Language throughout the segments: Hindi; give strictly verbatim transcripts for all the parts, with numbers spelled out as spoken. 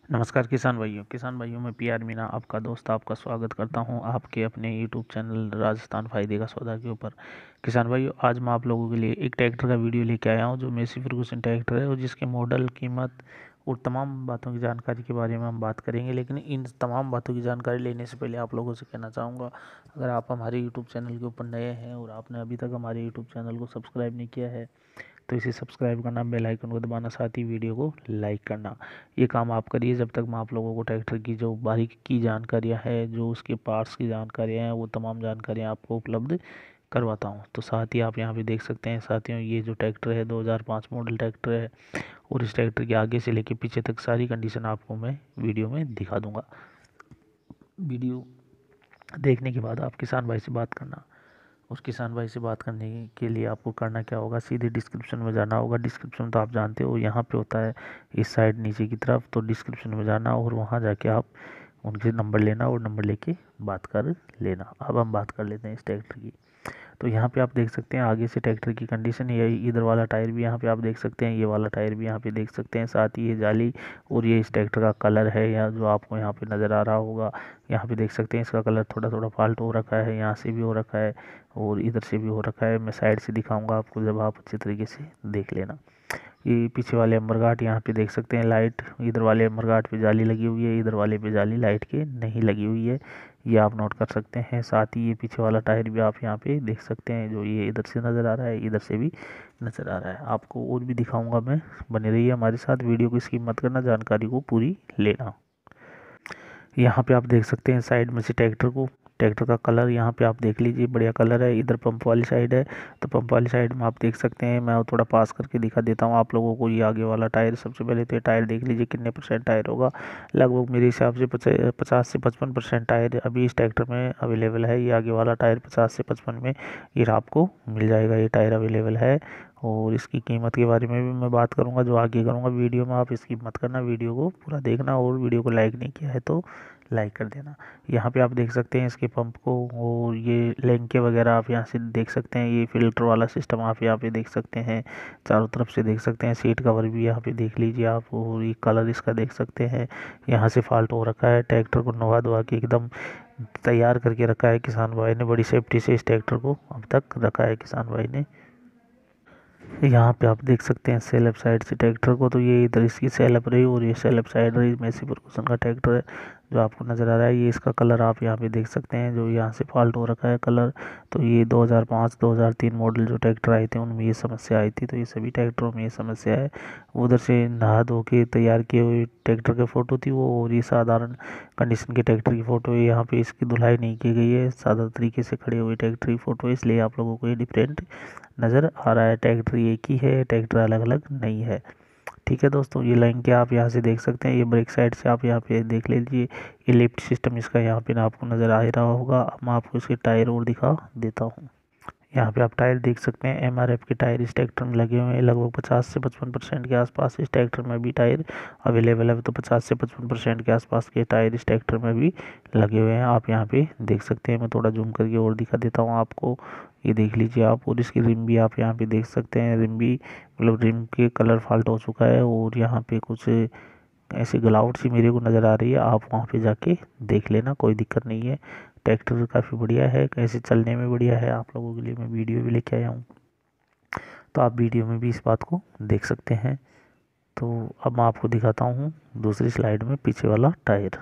नमस्कार किसान भाइयों किसान भाइयों मैं पी आर मीना आपका दोस्त आपका स्वागत करता हूं आपके अपने यूट्यूब चैनल राजस्थान फायदे का सौदा के ऊपर। किसान भाइयों आज मैं आप लोगों के लिए एक ट्रैक्टर का वीडियो लेके आया हूं जो मेसी फर्गुसन ट्रैक्टर है और जिसके मॉडल कीमत और तमाम बातों की जानकारी के बारे में हम बात करेंगे। लेकिन इन तमाम बातों की जानकारी लेने से पहले आप लोगों से कहना चाहूँगा, अगर आप हमारे यूट्यूब चैनल के ऊपर नए हैं और आपने अभी तक हमारे यूट्यूब चैनल को सब्सक्राइब नहीं किया है तो इसे सब्सक्राइब करना, बेल आइकन को दबाना, साथ ही वीडियो को लाइक करना। ये काम आप करिए जब तक मैं आप लोगों को ट्रैक्टर की जो बारीकी की जानकारियाँ है, जो उसके पार्ट्स की जानकारियाँ हैं, वो तमाम जानकारियाँ आपको उपलब्ध करवाता हूँ। तो साथ ही आप यहाँ पे देख सकते हैं साथियों, ये जो ट्रैक्टर है दो हज़ार पाँच मॉडल ट्रैक्टर है और इस ट्रैक्टर के आगे से लेके पीछे तक सारी कंडीशन आपको मैं वीडियो में दिखा दूंगा। वीडियो देखने के बाद आप किसान भाई से बात करना। उस किसान भाई से बात करने के लिए आपको करना क्या होगा, सीधे डिस्क्रिप्शन में जाना होगा। डिस्क्रिप्शन तो आप जानते हो यहाँ पे होता है इस साइड नीचे की तरफ, तो डिस्क्रिप्शन में जाना और वहाँ जाके आप उनके नंबर लेना और नंबर लेके बात कर लेना। अब हम बात कर लेते हैं इस ट्रैक्टर की। तो यहाँ पे आप देख सकते हैं आगे से ट्रैक्टर की कंडीशन, ये इधर वाला टायर भी यहाँ पे आप देख सकते हैं, ये वाला टायर भी यहाँ पे देख सकते हैं, साथ ही ये जाली और ये इस ट्रैक्टर का कलर है या जो आपको यहाँ पे नज़र आ रहा होगा। यहाँ पे देख सकते हैं इसका कलर थोड़ा थोड़ा फाल्ट हो रखा है, यहाँ से भी हो रखा है और इधर से भी हो रखा है। मैं साइड से दिखाऊंगा आपको जब आप अच्छे तरीके से देख लेना। ये पीछे वाले एम्बर गार्ड यहाँ पे देख सकते हैं, लाइट इधर वाले एम्बर गार्ड पे जाली लगी हुई है, इधर वाले पे जाली लाइट के नहीं लगी हुई है, ये आप नोट कर सकते हैं। साथ ही ये पीछे वाला टायर भी आप यहाँ पे देख सकते हैं, जो ये इधर से नज़र आ रहा है, इधर से भी नज़र आ रहा है। आपको और भी दिखाऊंगा मैं, बने रहिए हमारे साथ, वीडियो को स्किप मत करना, जानकारी को पूरी लेना। यहाँ पे आप देख सकते हैं साइड में से ट्रैक्टर को, ट्रैक्टर का कलर यहाँ पे आप देख लीजिए, बढ़िया कलर है। इधर पंप वाली साइड है, तो पंप वाली साइड में आप देख सकते हैं, मैं थोड़ा पास करके दिखा देता हूँ आप लोगों को। ये आगे वाला टायर, सबसे पहले तो ये टायर देख लीजिए कितने परसेंट टायर होगा। लगभग मेरे हिसाब से पचास से पचपन परसेंट टायर अभी इस ट्रैक्टर में अवेलेबल है। ये आगे वाला टायर पचास से पचपन में ये आपको मिल जाएगा, ये टायर अवेलेबल है। और इसकी कीमत के बारे में भी मैं बात करूंगा, जो आगे करूंगा वीडियो में। आप स्किप मत करना, वीडियो को पूरा देखना और वीडियो को लाइक नहीं किया है तो लाइक कर देना। यहाँ पे आप देख सकते हैं इसके पंप को, और ये लैंके वगैरह आप यहाँ से देख सकते हैं। ये फिल्टर वाला सिस्टम आप यहाँ पे देख सकते हैं, चारों तरफ से देख सकते हैं। सीट कवर भी यहाँ पे देख लीजिए आप, और ये कलर इसका देख सकते हैं। यहाँ से फॉल्ट हो रखा है, ट्रैक्टर को नवा धोवा के एकदम तैयार करके रखा है किसान भाई ने। बड़ी सेफ्टी से इस ट्रैक्टर को अब तक रखा है किसान भाई ने। यहाँ पे आप देख सकते हैं सेल्फ साइड से ट्रैक्टर को, तो ये इधर इसकी सेल्फ रही और ये सेल्फ साइड रही। मेसी फर्गुसन का ट्रैक्टर है जो आपको नज़र आ रहा है। ये इसका कलर आप यहाँ पे देख सकते हैं, जो यहाँ से फॉल्ट हो रखा है कलर। तो ये दो हज़ार पाँच दो हज़ार तीन मॉडल जो ट्रैक्टर आए थे उनमें ये समस्या आई थी, तो ये सभी ट्रैक्टरों में ये समस्या है। उधर से नहा धो के तैयार किए हुए ट्रैक्टर की फ़ोटो थी वो, और ये साधारण कंडीशन के ट्रैक्टर की फ़ोटो है। यहाँ पे इसकी धुलाई नहीं की गई है, सादा तरीके से खड़े हुए ट्रैक्टर की फ़ोटो, इसलिए आप लोगों को ये डिफरेंट नज़र आ रहा है। ट्रैक्टर एक ही है, ट्रैक्टर अलग अलग नहीं है। ठीक है दोस्तों, ये लाइन के आप यहाँ से देख सकते हैं। ये ब्रेक साइड से आप यहाँ पे देख लीजिए, ये लिफ्ट सिस्टम इसका यहाँ पे ना आपको नज़र आ ही रहा होगा। अब मैं आपको इसके टायर और दिखा देता हूँ। यहाँ पे आप टायर देख सकते हैं, एम आर एफ के टायर इस ट्रैक्टर में लगे हुए हैं। लगभग पचास से पचपन परसेंट के आसपास इस ट्रैक्टर में भी टायर अवेलेबल है, तो पचास से पचपन परसेंट के आसपास के टायर इस ट्रैक्टर में भी लगे हुए हैं। आप यहाँ पे देख सकते हैं, मैं थोड़ा जूम करके और दिखा देता हूँ आपको, ये देख लीजिए आप। और इसकी रिम भी आप यहाँ पे देख सकते हैं, रिम भी मतलब रिम के कलर फॉल्ट हो चुका है, और यहाँ पे कुछ ऐसी गलावट सी मेरे को नज़र आ रही है। आप वहाँ पे जाके देख लेना, कोई दिक्कत नहीं है। ट्रैक्टर काफ़ी बढ़िया है, कैसे चलने में बढ़िया है। आप लोगों के लिए मैं वीडियो भी लेके आया हूँ, तो आप वीडियो में भी इस बात को देख सकते हैं। तो अब मैं आपको दिखाता हूँ दूसरी स्लाइड में पीछे वाला टायर।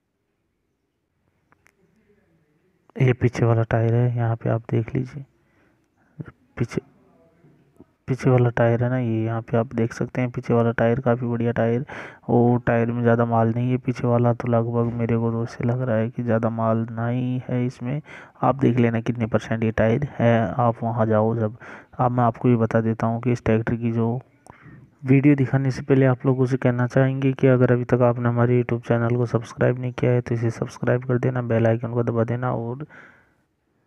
ये पीछे वाला टायर है, यहाँ पे आप देख लीजिए। पीछे पीछे वाला टायर है ना, ये यहाँ पे आप देख सकते हैं। पीछे वाला टायर काफ़ी बढ़िया टायर, और टायर में ज़्यादा माल नहीं है पीछे वाला, तो लगभग मेरे को तो ऐसे लग रहा है कि ज़्यादा माल नहीं है इसमें। आप देख लेना कितने परसेंट ये टायर है, आप वहाँ जाओ जब। अब मैं आपको ये बता देता हूँ कि इस ट्रैक्टर की जो वीडियो दिखाने से पहले आप लोगों से कहना चाहेंगे कि अगर अभी तक आपने हमारे यूट्यूब चैनल को सब्सक्राइब नहीं किया है तो इसे सब्सक्राइब कर देना, बेल आइकन को दबा देना, और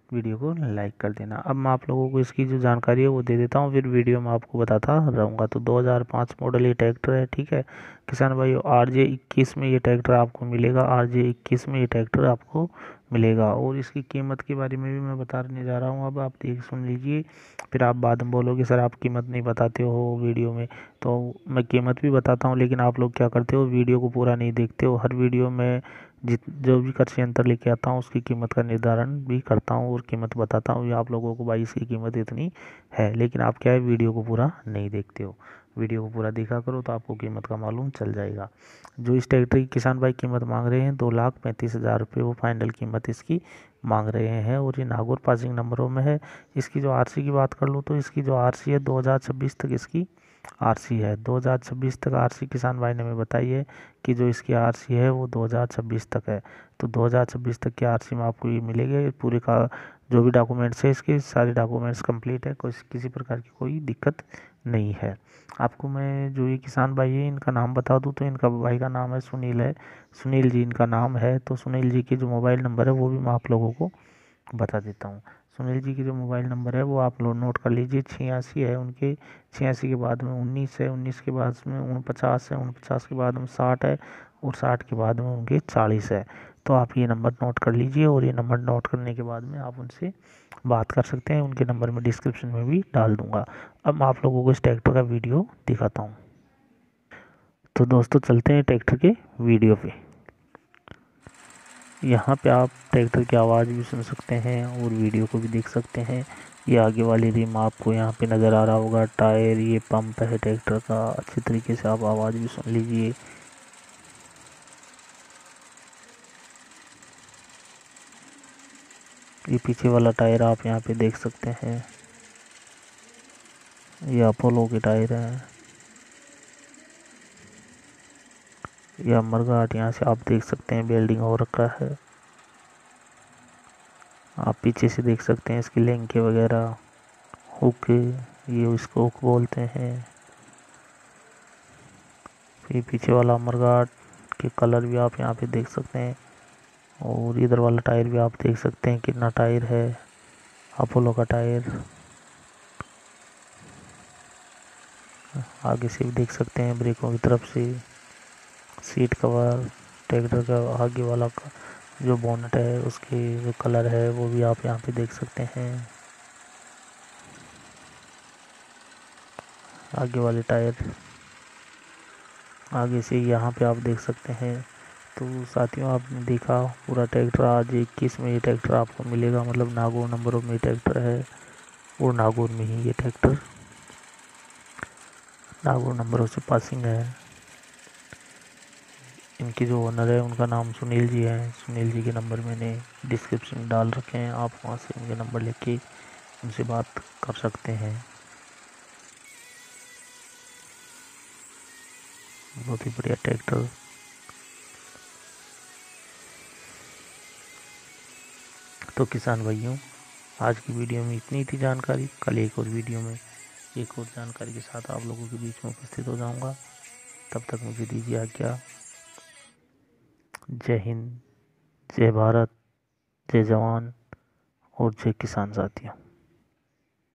वीडियो को लाइक कर देना। अब मैं आप लोगों को इसकी जो जानकारी है वो दे देता हूँ, फिर वीडियो में आपको बताता रहूँगा। तो दो हज़ार पाँच मॉडल ये ट्रैक्टर है, ठीक है किसान भाइयों। आर जे इक्कीस में ये ट्रैक्टर आपको मिलेगा, आर जे इक्कीस में ये ट्रैक्टर आपको मिलेगा। और इसकी कीमत के बारे में भी मैं बताने जा रहा हूँ, अब आप देख सुन लीजिए, फिर आप बाद में बोलोगे सर आप कीमत नहीं बताते हो वीडियो में। तो मैं कीमत भी बताता हूँ, लेकिन आप लोग क्या करते हो, वीडियो को पूरा नहीं देखते हो। हर वीडियो में जित जो भी कृषि यंत्र लेके आता हूँ उसकी कीमत का निर्धारण भी करता हूँ और कीमत बताता हूँ। ये आप लोगों को भाई इसकी कीमत इतनी है, लेकिन आप क्या है वीडियो को पूरा नहीं देखते हो। वीडियो को पूरा देखा करो तो आपको कीमत का मालूम चल जाएगा। जो इस ट्रैक्टर की किसान भाई कीमत मांग रहे हैं दो लाख पैंतीस हज़ार रुपये, वो फाइनल कीमत इसकी मांग रहे हैं। और ये नागौर पासिंग नंबरों में है। इसकी जो आरसी की बात कर लूँ तो इसकी जो आरसी है दो हज़ार छब्बीस तक इसकी आरसी है। दो हज़ार छब्बीस तक आरसी किसान भाई ने हमें बताई है कि जो इसकी आरसी है वो दो हज़ार छब्बीस तक है। तो दो हज़ार छब्बीस तक की आरसी में आपको ये मिलेगी। पूरे का जो भी डॉक्यूमेंट्स है इसके सारे डॉक्यूमेंट्स कंप्लीट है, कोई किसी प्रकार की कोई दिक्कत नहीं है। आपको मैं जो ये किसान भाई है इनका नाम बता दूं तो इनका भाई का नाम है सुनील है, सुनील जी इनका नाम है। तो सुनील जी के जो मोबाइल नंबर है वो भी मैं आप लोगों को बता देता हूँ। सुनील जी की जो मोबाइल नंबर है वो आप लोग नोट कर लीजिए, छियासी है उनके, छियासी के बाद में उन्नीस है, उन्नीस के बाद में उनपचास है, उनपचास के बाद में साठ है, और साठ के बाद में उनके चालीस है। तो आप ये नंबर नोट कर लीजिए, और ये नंबर नोट करने के बाद में आप उनसे बात कर सकते हैं। उनके नंबर मैं डिस्क्रिप्शन में भी डाल दूँगा। अब मैं आप लोगों को इस ट्रैक्टर का वीडियो दिखाता हूँ। तो दोस्तों चलते हैं ट्रैक्टर के वीडियो पे। यहाँ पे आप ट्रैक्टर की आवाज़ भी सुन सकते हैं और वीडियो को भी देख सकते हैं। ये आगे वाली रिम आपको यहाँ पे नज़र आ रहा होगा, टायर, ये पंप है ट्रैक्टर का। अच्छी तरीके से आप आवाज़ भी सुन लीजिए। ये पीछे वाला टायर आप यहाँ पे देख सकते हैं, ये अपोलो के टायर हैं। ये अमरघाट यहाँ से आप देख सकते हैं वेल्डिंग हो रखा है। आप पीछे से देख सकते हैं इसकी लेंके वगैरह, हुक, ये इसको हुक बोलते हैं। फिर पीछे वाला अमरघाट के कलर भी आप यहाँ पे देख सकते हैं, और इधर वाला टायर भी आप देख सकते हैं कितना टायर है, अपोलो का टायर। आगे से भी देख सकते हैं ब्रेकों की तरफ से, सीट कवर, ट्रैक्टर का आगे वाला का जो बोनट है उसके जो कलर है वो भी आप यहाँ पे देख सकते हैं। आगे वाले टायर आगे से यहाँ पे आप देख सकते हैं। तो साथियों आपने देखा पूरा ट्रैक्टर, आज इक्कीस में ये ट्रैक्टर आपको मिलेगा, मतलब नागौर नंबरों में ट्रैक्टर है, और नागौर में ही ये ट्रैक्टर नागौर नंबरों से पासिंग है। इनके जो ओनर है उनका नाम सुनील जी है। सुनील जी के नंबर मैंने डिस्क्रिप्शन में डाल रखे हैं, आप वहाँ से उनके नंबर लेके उनसे बात कर सकते हैं। बहुत ही बढ़िया ट्रैक्टर। तो किसान भाइयों आज की वीडियो में इतनी थी जानकारी। कल एक और वीडियो में एक और जानकारी के साथ आप लोगों के बीच में उपस्थित हो जाऊंगा। तब तक मुझे दीजिए आज्ञा। जय हिंद, जय भारत, जय जवान और जय किसान साथियों।